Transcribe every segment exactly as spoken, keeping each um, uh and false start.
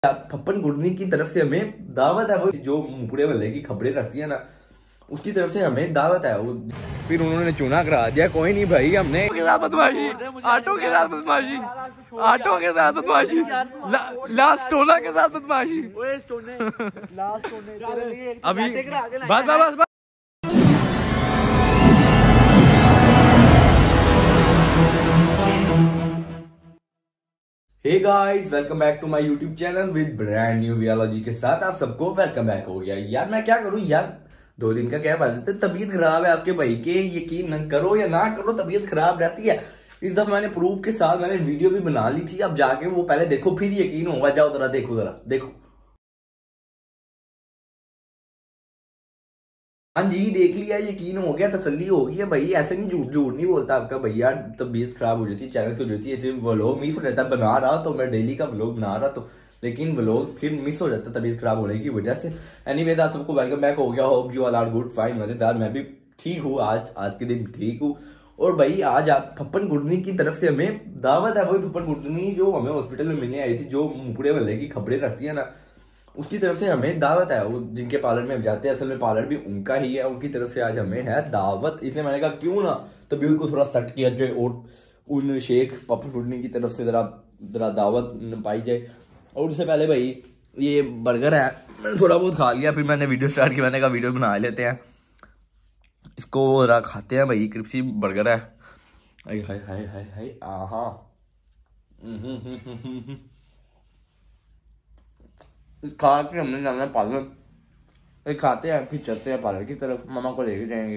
फप्पन गुडनी की तरफ से हमें दावत है। वो जो मुकड़े वाले की खबरें रखती है ना, उसकी तरफ से हमें दावत है। वो फिर उन्होंने चुना करा दिया। कोई नहीं भाई, हमने के साथ बदमाशी, ऑटो के साथ बदमाशी, ऑटो के साथ बदमाशी, लास्ट टोना के साथ बदमाशी। अभी बस बस बस। Hey guys, welcome back to my YouTube channel with brand new वीडियोलॉजी के साथ आप सबको वेलकम बैक हो गया। यार मैं क्या करूं यार, दो दिन का क्या बात है, तबीयत खराब है आपके भाई के। यकीन न करो या ना करो, तबीयत खराब रहती है। इस दफा मैंने प्रूफ के साथ मैंने वीडियो भी बना ली थी। अब जाके वो पहले देखो फिर यकीन होगा। जाओ जरा देखो, जरा देखो। हाँ जी, देख लिया, यकीन हो गया, तसल्ली हो गई है भाई। ऐसे नहीं, झूठ झूठ नहीं बोलता आपका भैया। तबीयत खराब हो जाती है, चैनल से हो जाती है, ऐसे व्लॉग मिस हो जाता है। बना रहा तो मैं डेली का व्लॉग बना रहा तो, लेकिन व्लॉग फिर मिस हो जाता है तबीयत खराब होने की वजह से। एनीवेज, आप सबको वेलकम बैक हो गया। Hope you all are good, fine, मजेदार। मैं भी ठीक हूँ, आज आज के दिन ठीक हूँ। और भाई आज आप फप्पन गुडनी की तरफ से हमें दावत है। वही फप्पन गुडनी जो हमें हॉस्पिटल में मिलने आई थी, जो मुकड़े वाले की खबरें रखती है ना, उसकी तरफ से हमें दावत है। वो जिनके पार्लर में हम जाते हैं, असल में पार्लर भी उनका ही है, उनकी तरफ से आज हमें है दावत। इसलिए मैंने कहा क्यों ना तभी उनको थोड़ा सेट किया जाए और उन शेख फप्पन गुडनी की तरफ से जरा जरा दावत पाई जाए। और उससे पहले भाई ये बर्गर है, मैंने थोड़ा बहुत खा लिया, फिर मैंने वीडियो स्टार्ट की। मैंने कहा वीडियो बना लेते हैं, इसको जरा खाते हैं भाई। क्रिस्पी बर्गर है। हाय हाय हाय हाय हाय, आहा, खा के हमने जाना है पार्लर। एक खाते हैं फिर चलते हैं पार्लर की तरफ, मामा को लेके जाएंगे।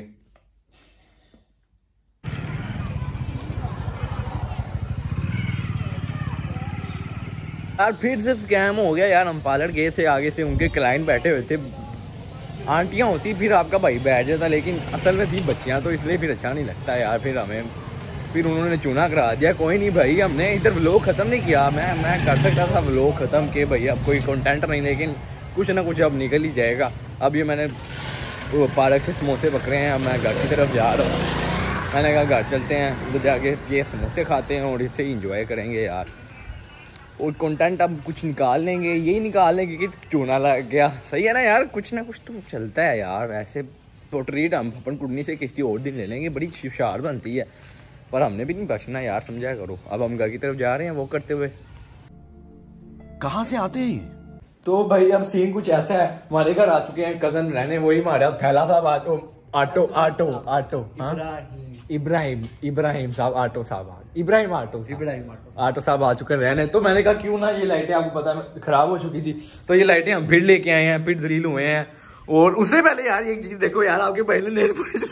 यार फिर से स्कैम हो गया यार। हम पार्लर गए थे, आगे से उनके क्लाइंट बैठे हुए थे, आंटियां होती, फिर आपका भाई बैठ जाता, लेकिन असल में थी बच्चियां, तो इसलिए फिर अच्छा नहीं लगता यार। फिर हमें फिर उन्होंने चुना करा दिया। कोई नहीं भाई, हमने इधर व्लॉग खत्म नहीं किया। मैं मैं कर सकता था व्लॉग खत्म के भाई, अब कोई कंटेंट नहीं, लेकिन कुछ ना कुछ अब निकल ही जाएगा। अब ये मैंने वो पार्क से समोसे पकड़े हैं, अब मैं घर की तरफ जा रहा हूँ। मैंने कहा घर चलते हैं, उधर जाके ये समोसे खाते हैं और इससे ही इंजॉय करेंगे यार। और कंटेंट अब कुछ निकाल लेंगे, यही निकाल लेंगे कि चूना लग गया। सही है ना यार, कुछ ना कुछ तो चलता है यार। ऐसे तो ट्रीट हम फप्पन गुडनी से किसी और दिन ले लेंगे, बड़ी हुशार बनती है, पर हमने भी नहीं बचना यार, समझा करो। अब हम घर की तरफ जा रहे हैं वो करते हुए। कहाँ से आते हैं? तो भाई अब सीन कुछ ऐसा है, हमारे घर आ चुके हैं कजन रहने। वही हमारा थैला साहब आटो आटो आटो आटो हाँ इब्राहिम इब्राहिम साहब ऑटो साहब इब्राहिम ऑटो इब्राहिम ऑटो साहब आ चुके रहने। तो मैंने कहा क्यों ना, ये लाइटें आपको पता है खराब हो चुकी थी, तो ये लाइटें हम फिर लेके आए हैं, फिर जलील हुए हैं। और उससे पहले यार एक चीज देखो यार, आपके पहले नेल पॉलिश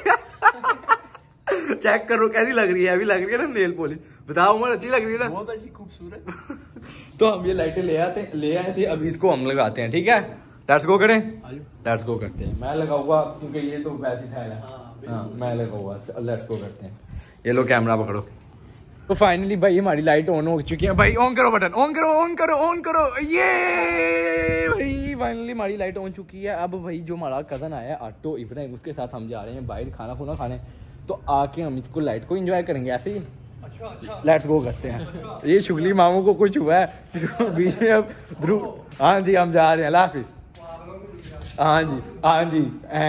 चेक करो कैसी लग रही है। अभी लग रही है ना नेल पॉलिश, बताओ उमर, अच्छी लग रही है ना? बहुत अच्छी, खूबसूरत। तो हम ये लाइटें ले आते ले आए थे, अभी इसको हम लगाते हैं। ठीक है, लेट्स गो करें, लेट्स गो करते हैं। मैं लगाऊंगा क्योंकि ये तो वैसी थैला है। हाँ मैं लगाऊंगा, लेट्स गो करते हैं। ये लो कैमरा पकड़ो। तो फाइनली भाई हमारी लाइट ऑन हो चुकी है। भाई ऑन करो बटन, ऑन करो ऑन करो ऑन करो। ये भाई फाइनली हमारी लाइट ऑन चुकी है। अब भाई जो हमारा कजन आया ऑटो इब्राहिम, उसके साथ हम जा रहे हैं बाहर खाना खुना खाने। तो आके हम इसको लाइट को एंजॉय करेंगे ऐसे ही। अच्छा, अच्छा। लेट्स गो करते हैं। अच्छा। ये शुगली मामू को कुछ हुआ है बीच में, अब ध्रुव। हाँ जी, हम जा रहे हैं, अल्लाह हाफिज। हाँ जी हाँ जी।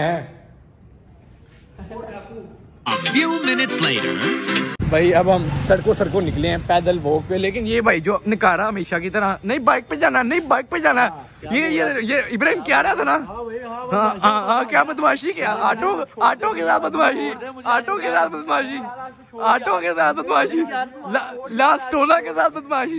A few minutes later. भाई अब हम सड़कों सड़कों निकले हैं पैदल वॉक पे। लेकिन ये भाई जो निकारा हमेशा की तरह, नहीं बाइक पे जाना, नहीं बाइक पे जाना। ये ये ये इब्राहिम क्या रहा था ना, हाँ हाँ हाँ, क्या बदमाशी किया, ऑटो ऑटो के साथ बदमाशी, ऑटो के साथ बदमाशी, ऑटो के साथ बदमाशी, लास्ट टोना के साथ बदमाशी।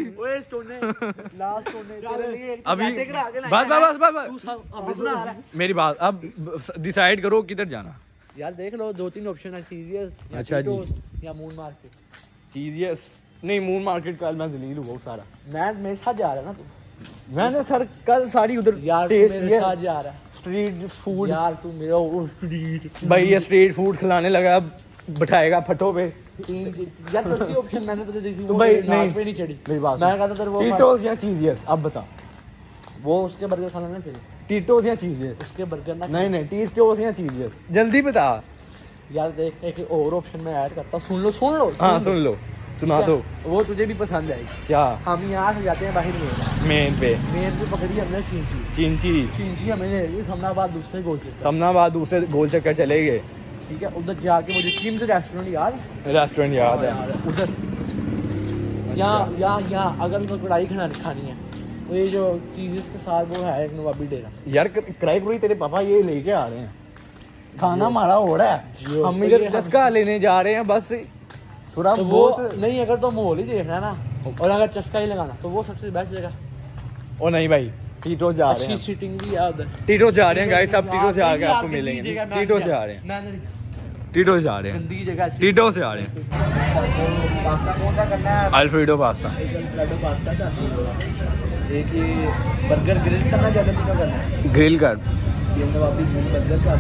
अभी बस बस बस बस, मेरी बात, अब डिसाइड करो किधर जाना यार। देख लो, दो तीन ऑप्शन है, चीजियस अच्छा जी, या मून मार्केट। चीजियस नहीं, मून मार्केट का मैं जलील हूँ बहुत सारा। मैं मेरे साथ जा रहा है ना तू? मैंने सर कल सारी उधर यार टेस्ट मेरे साथ जा रहा है। स्ट्रीट फूड यार तू मेरा वो स्ट्रीट भाई, ये स्ट्रीट फूड खिलाने लगा, बैठाएगा फटो पे। यार तो ऑप्शन मैंने तुझे देखी, तो भाई नहीं पे नहीं चढ़ी मेरी बात। मैं कहता तेरे वो टीटोस या चीजियस, अब बता। वो उसके बर्गर खाना ना चाहिए, टीटोस या चीजियस? उसके बर्गर ना। नहीं नहीं, टीटोस या चीजियस, जल्दी बता यार। देख एक और ऑप्शन में ऐड करता, सुन लो सुन लो हाँ सुन लो सुना दो। वो तुझे भी पसंद आएगी। क्या? हम यहाँ से जाते हैं बाहर में, मेन पे मेन पे पकड़ी हमने चींची चिंची चींची हमें ले गई समनाबाद दूसरे गोल चक्कर समनाबाद दूसरे गोल चक्कर चले गए। ठीक है, उधर जाके मुझे चीन से रेस्टोरेंट याद रेस्टोरेंट याद है उधर। यहाँ यहाँ यहाँ अगर उनको कढ़ाई खाना खानी है तो ये जो चीज़ के साथ वो है एक नवाबी डेरा। यार कढ़ाई कढ़ाई तेरे पापा ये लेके आ रहे हैं, खाना हमारा हो रहा है, हम इधर चस्का लेने जा रहे हैं बस थोड़ा तो वो नहीं, अगर तो माहौल ही देखना है ना और अगर चस्का ही लगाना तो वो सबसे बेस्ट जगह। ओ नहीं भाई, टीटो जा रहे अच्छी हैं, सीटिंग भी याद है। टीटो जा रहे हैं गाइस, सब टीटो से आके आपको मिलेंगे। टीटो से आ रहे हैं, टीटो से आ रहे हैं, गंदी जगह टीटो से आ रहे हैं। पास्ता कौन सा करना है? Alfredo pasta. अल्फ्रेडो पास्ता का एक ये बर्गर ग्रिल करना ज़्यादा नहीं करना है, ग्रिल कर ये तो वापस ग्रिल बर्गर का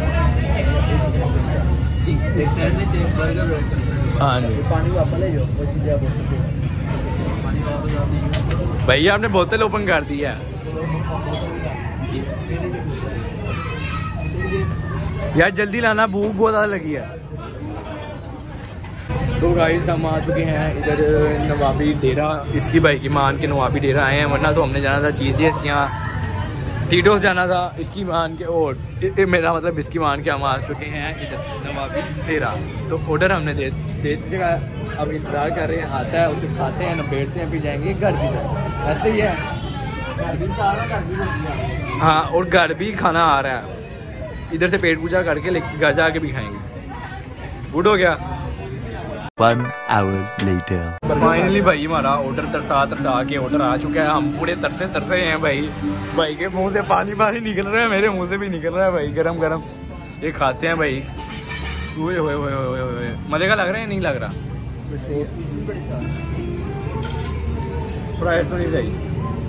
ठीक एक साइड में चेक बर्गर रोल करना है। हाँ जी, पानी वापस ले जाओ, वो चीज़ें आप पानी वापस। भैया आपने बोतल ओपन कर दी है यार, जल्दी लाना, भूख बहुत ज़्यादा लगी है। तो गाइस हम आ चुके हैं इधर नवाबी डेरा, इसकी भाई की मान के नवाबी डेरा आए हैं, वरना तो हमने जाना था चीज़ें यहाँ टीटोस जाना था, इसकी मान के और मेरा मतलब इसकी मान के हम आ चुके हैं इधर नवाबी डेरा। तो ऑर्डर हमने दे दे दिया, अब इंतज़ार कर रहे हैं, आता है उसे खाते हैं, न बैठते हैं, फिर जाएंगे घर भी जाएंगे, ऐसे ही है। घर भी आ रहा है, घर भी हाँ, और घर भी खाना आ रहा है, इधर से पेट पूजा करके घर जाके भी खाएंगे। गुड हो गया। One hour later. फाइनली भाई हमारा ऑर्डर तरसा तरसा के ऑर्डर आ चुका है, हम पूरे तरसे तरसे हैं भाई, भाई के मुंह से पानी पानी निकल रहा है, मेरे मुंह से भी निकल रहा है भाई, गरम गरम ये खाते हैं भाई। ओए ओए ओए ओए ओए, मजे का लग रहा है नहीं लग रहा? फ्राइज तो नहीं सही,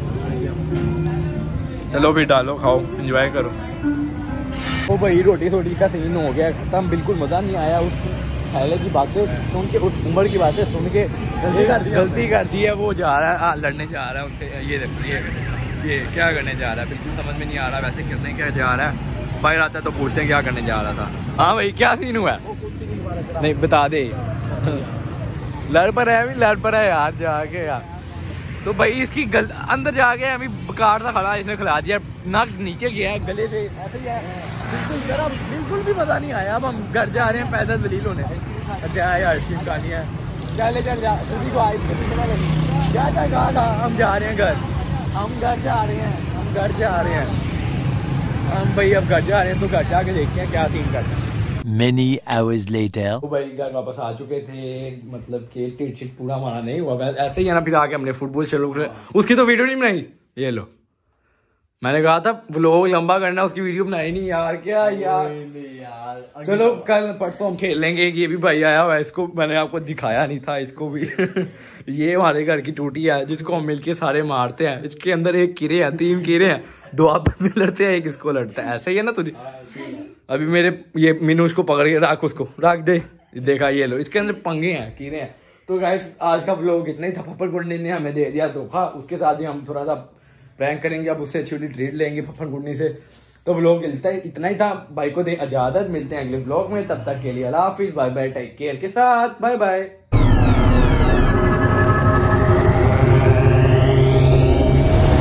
चलो भी डालो, खाओ, एंजॉय करो। ओ भाई रोटी रोटी का सीन हो गया खत्म, बिल्कुल मज़ा नहीं आया। उस पहले की बातें सुन के, उस उम्र की बातें सुन के गलती कर दी गलती कर दी है। वो जा रहा है आ, लड़ने जा रहा है उनसे, ये ये ये क्या करने जा रहा है, बिल्कुल समझ में नहीं आ रहा, वैसे करने क्या जा रहा है, बाहर आता है तो पूछते हैं क्या करने जा रहा था। हाँ भाई क्या सीन हुआ है, नहीं बता दे। लड़ पर है, अभी लड़ पर है यार जाके यार। तो भाई इसकी गल अंदर जाके अभी कार था खड़ा, इसने खिला दिया, नाक नीचे गया गले से, ऐसे ही है बिल्कुल जरा, बिल्कुल भी मज़ा नहीं आया। अब हम घर जा रहे हैं पैदल दलील होने। अच्छा यार आइसक्रीम खानी है, चले चल जा, तुझी को आइसक्रीम क्या क्या कहा था, हम जा रहे हैं घर, हम घर जा रहे हैं, हम घर जा रहे हैं हम भाई, अब घर जा रहे हैं तो घर जाके देखते हैं क्या सीन करते हैं। Many hours later. तो भाई घर वापस आ चुके थे, मतलब कि टिट शिट पूरा हमारा नहीं हुआ, ऐसे ही है ना। फिर आके हमने फुटबॉल चलो, उसकी तो वीडियो नहीं बनाई, ये लो, मैंने कहा था व्लॉग लंबा करना, उसकी वीडियो बनाई नहीं यार, क्या यार, यार। चलो कल परसों हम खेल लेंगे। ये भी भाई आया हुआ है, इसको मैंने आपको दिखाया नहीं था, इसको भी ये हमारे घर की टूटी है जिसको हम मिलके सारे मारते हैं, इसके अंदर एक कीड़े हैं, तीन कीड़े हैं, दो आपस में लड़ते हैं, एक इसको लड़ता है, ऐसे ही है ना तुझे। अभी मेरे ये मीनू उसको पकड़ के रख, उसको रख दे, देखा ये लो, इसके अंदर पंगे हैं, कीड़े हैं। तो गाइस आज का व्लॉग इतना ही था, फप्पड़ गुंडी ने हमें दे दिया धोखा, उसके साथ भी हम थोड़ा सा प्रैंक करेंगे, अब उससे अच्छी ट्रीट लेंगे फप्पड़ गुंडी से। तो व्लॉग इतना ही था, भाई को दे इजाजत, मिलते हैं अगले व्लॉग में, तब तक के लिए अल्लाह हाफिज, बाय बाय, टेक केयर के साथ, बाय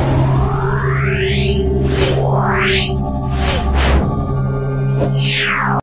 बाय।